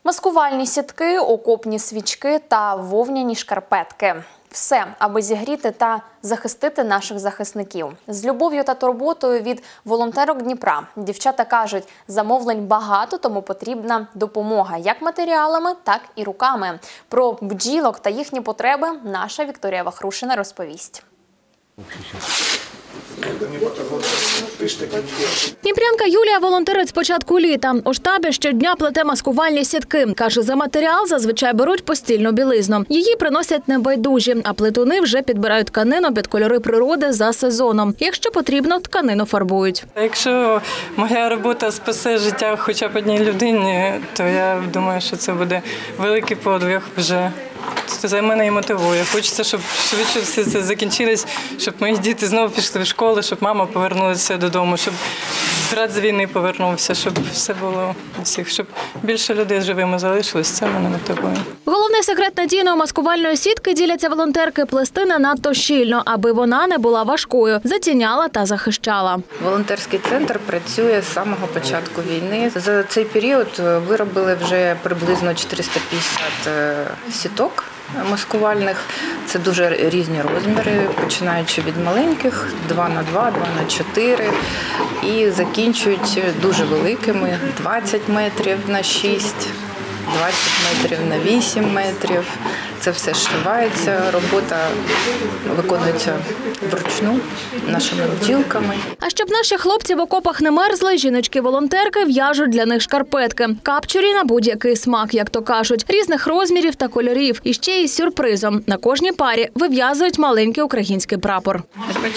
Маскувальні сітки, окопні свічки та вовняні шкарпетки. Все, аби зігріти та захистити наших захисників. З любов'ю та турботою від волонтерок Дніпра. Дівчата кажуть, замовлень багато, тому потрібна допомога як матеріалами, так і руками. Про бджілок та їхні потреби наша Вікторія Вахрушина розповість. Дніпрянка Юлія волонтерить з початку літа. У штабі щодня плете маскувальні сітки. Каже, за матеріал зазвичай беруть постільну білизну. Її приносять небайдужі, а плетуни вже підбирають тканину під кольори природи за сезоном. Якщо потрібно, тканину фарбують. Якщо моя робота спасе життя хоча б одній людині, то я думаю, що це буде великий подвиг вже. Це мене і мотивує. Хочеться, щоб швидше все це закінчилось, щоб мої діти знову пішли в школу, щоб мама повернулася додому, щоб брат з війни повернувся, щоб все було у всіх, щоб більше людей живими залишилось. Це мене мотивує. Головний секрет надійної маскувальної сітки, діляться волонтерки, плести не надто щільно, аби вона не була важкою, затіняла та захищала. Волонтерський центр працює з самого початку війни. За цей період виробили вже приблизно 450 сіток маскувальних. Це дуже різні розміри, починаючи від маленьких 2х2, 2х4 і закінчують дуже великими 20 метрів на 6, 20 метрів на 8 метрів. Це все шивається, робота виконується вручну нашими бджілками. А щоб наші хлопці в окопах не мерзли, жіночки-волонтерки в'яжуть для них шкарпетки. Капчурі на будь-який смак, як то кажуть, різних розмірів та кольорів. І ще й з сюрпризом. На кожній парі вив'язують маленький український прапор. Бачите,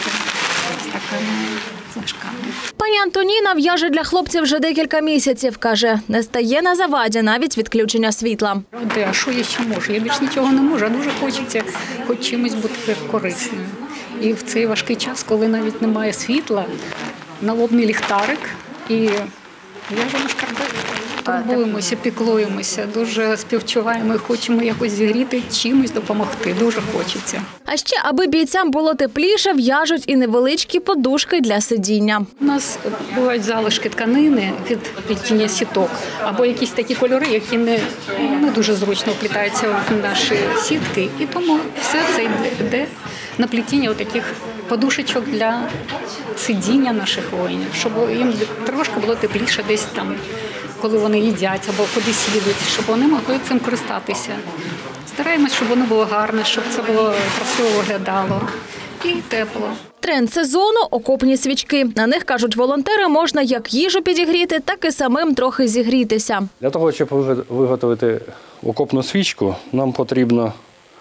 з такими флажками. Пані Антоніна в'яже для хлопців вже декілька місяців. Каже, не стає на заваді навіть відключення світла. А що я ще можу? Я більш нічого не можу, а дуже хочеться хоч чимось бути корисною. І в цей важкий час, коли навіть немає світла, налобний ліхтарик і в'яжемо шкарпетки. Турбуємося, піклуємося, дуже співчуваємо і хочемо якось зігріти, чимось допомогти. Дуже хочеться. А ще, аби бійцям було тепліше, в'яжуть і невеличкі подушки для сидіння. У нас бувають залишки тканини від плетіння сіток, або якісь такі кольори, які не дуже зручно вплітаються в наші сітки. І тому все це йде на плетіння таких подушечок для сидіння наших воїнів, щоб їм трошки було тепліше десь там, коли вони їдять або кудись їдуть, щоб вони могли цим користатися. Стараємось, щоб воно було гарне, щоб це було красиво виглядало і тепло. Тренд сезону – окопні свічки. На них, кажуть волонтери, можна як їжу підігріти, так і самим трохи зігрітися. Для того, щоб виготовити окопну свічку, нам потрібно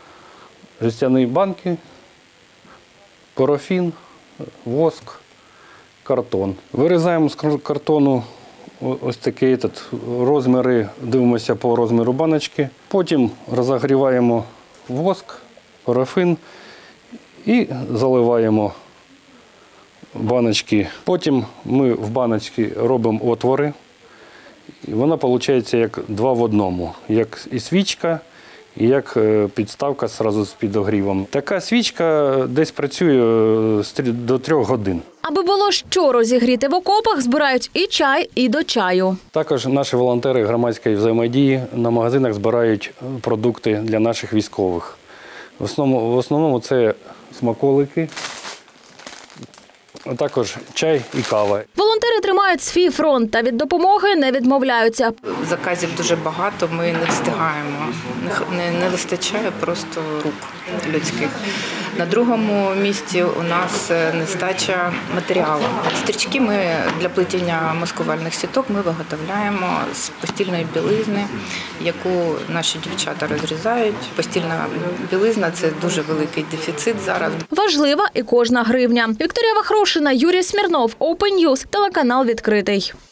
жестяні банки, парафін, воск, картон. Вирізаємо з картону ось такі розміри, дивимося по розміру баночки. Потім розігріваємо воск, парафін і заливаємо баночки. Потім ми в баночці робимо отвори. І вона виходить як 2 в 1, як і свічка, і як підставка одразу з підогрівом. Така свічка десь працює до 3 годин. Аби було що розігріти в окопах, збирають і чай, і до чаю. Також наші волонтери громадської взаємодії на магазинах збирають продукти для наших військових. В основному це смаколики, а також чай і кава. Волонтери тримають свій фронт та від допомоги не відмовляються. Заказів дуже багато, ми не встигаємо, не вистачає просто рук людських. На другому місці у нас нестача матеріалу. Стрічки ми для плетіння маскувальних сіток ми виготовляємо з постільної білизни, яку наші дівчата розрізають. Постільна білизна – це дуже великий дефіцит зараз. Важлива і кожна гривня. Вікторія Вахрушина, Юрій Смірнов, Open News, телеканал «Відкритий».